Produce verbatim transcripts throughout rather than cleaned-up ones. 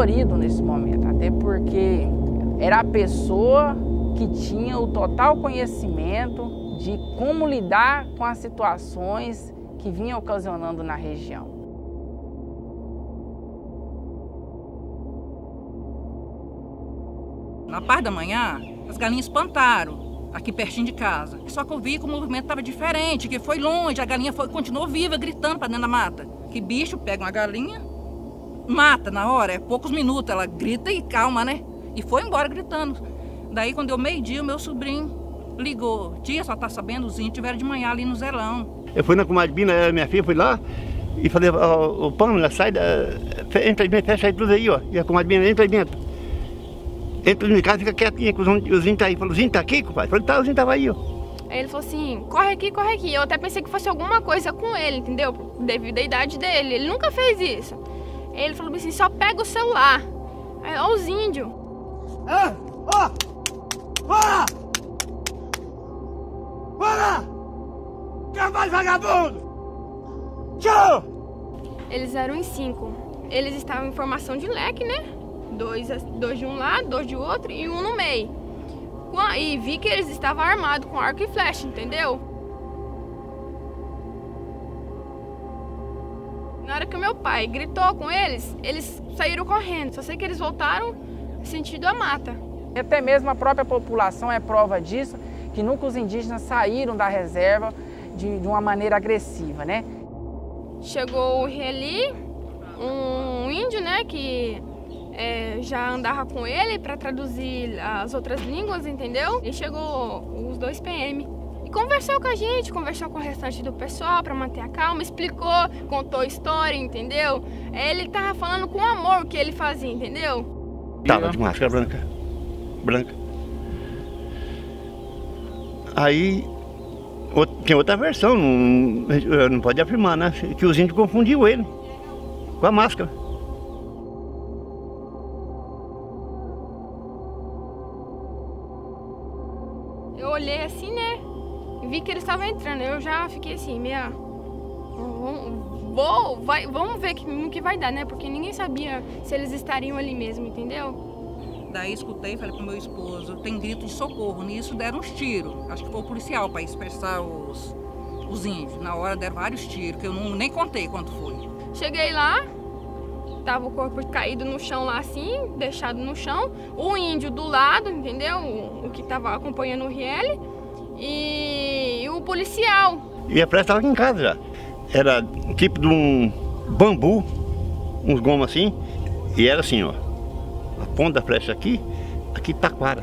dolorido nesse momento, até porque era a pessoa que tinha o total conhecimento de como lidar com as situações que vinham ocasionando na região. Na parte da manhã, as galinhas espantaram, aqui pertinho de casa. Só que eu vi que o movimento estava diferente, que foi longe, a galinha foi, continuou viva, gritando para dentro da mata. Que bicho pega uma galinha, mata na hora, é poucos minutos, ela grita e calma, né? E foi embora gritando. Daí, quando deu meio-dia, o meu sobrinho ligou. Tia, só tá sabendo, os índios tiveram de manhã ali no Zelão. Eu fui na comadre Bina, minha filha foi lá e falei, ó, o pano, sai, da, entra aí dentro, fecha aí tudo aí, ó. E a comadre Bina entra aí dentro. Entra em casa, fica quietinha, que os índios tá aí. Falou, os índios tá aqui, compadre? Falei, tá, os índios tava aí, ó. Aí ele falou assim, corre aqui, corre aqui. Eu até pensei que fosse alguma coisa com ele, entendeu? Devido à idade dele, ele nunca fez isso. Aí ele falou assim, só pega o celular. Aí, ó os índios. É, ó, bora! Bora! Quem vai, vagabundo? Tchau! Eles eram em cinco. Eles estavam em formação de leque, né? Dois, dois de um lado, dois de outro e um no meio. E vi que eles estavam armados com arco e flecha, entendeu? Na hora que o meu pai gritou com eles, eles saíram correndo. Só sei que eles voltaram sentido a mata. Até mesmo a própria população é prova disso, que nunca os indígenas saíram da reserva de, de uma maneira agressiva, né? Chegou o Reli, um índio, né, que é, já andava com ele para traduzir as outras línguas, entendeu? E chegou os dois P M e conversou com a gente, conversou com o restante do pessoal para manter a calma, explicou, contou a história, entendeu? Ele tava falando com amor o que ele fazia, entendeu? Tava de máscara branca, branca. Aí, tem outra versão, não, não pode afirmar, né? Que os índios confundiam ele com a máscara. Eu olhei assim, né? Vi que eles estavam entrando. Eu já fiquei assim, meia... Vou, vai, vamos ver no que vai dar, né? Porque ninguém sabia se eles estariam ali mesmo, entendeu? Daí escutei e falei pro meu esposo, tem grito de socorro. Nisso deram uns tiros. Acho que foi o policial para dispersar os, os índios. Na hora deram vários tiros, que eu não, nem contei quanto foi. Cheguei lá, tava o corpo caído no chão lá assim, deixado no chão. O índio do lado, entendeu? O, o que tava acompanhando o Riele. E, e o policial. E a flecha estava aqui em casa já. Era tipo de um bambu, uns gomos assim. E era assim, ó. A ponta da flecha aqui, aqui taquara.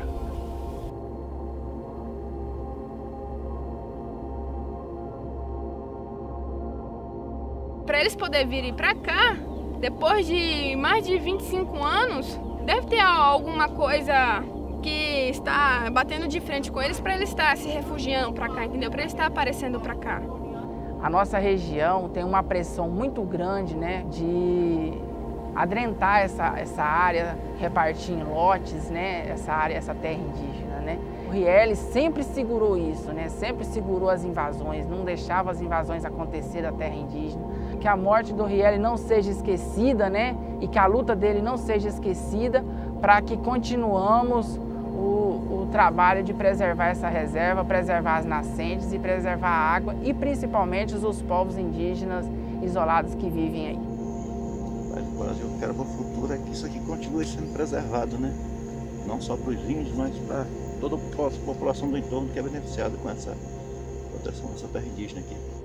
Para eles poderem vir para cá, depois de mais de vinte e cinco anos, deve ter alguma coisa que está batendo de frente com eles para eles estar se refugiando para cá, entendeu? Para eles estar aparecendo para cá. A nossa região tem uma pressão muito grande, né, de adrentar essa, essa área, repartir em lotes, né, essa área, essa terra indígena, né. O Riele sempre segurou isso, né, sempre segurou as invasões, não deixava as invasões acontecer da terra indígena. Que a morte do Riele não seja esquecida, né, e que a luta dele não seja esquecida, para que continuamos o, o trabalho de preservar essa reserva, preservar as nascentes e preservar a água e principalmente os povos indígenas isolados que vivem aí. O Brasil quer para o futuro é que isso aqui continue sendo preservado, né? Não só para os índios, mas para toda a população do entorno que é beneficiada com essa proteção dessa terra indígena aqui.